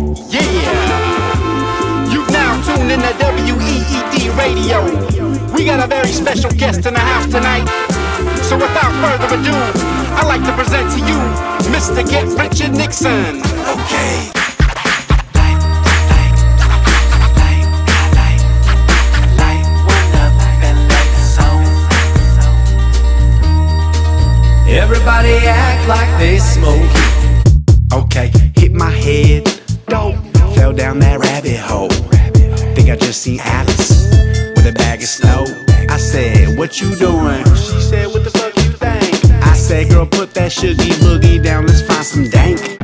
Yeah, you've now tuned in to WEED Radio. We got a very special guest in the house tonight. So without further ado, I'd like to present to you Mr. Get Rich and Nixon. Okay. Everybody act like they smoking. Okay, hit my head, dope, fell down that rabbit hole. Think I just seen Alice with a bag of snow. I said, what you doing? She said, what the fuck you think? I said, girl, put that shoogie boogie down, let's find some dank.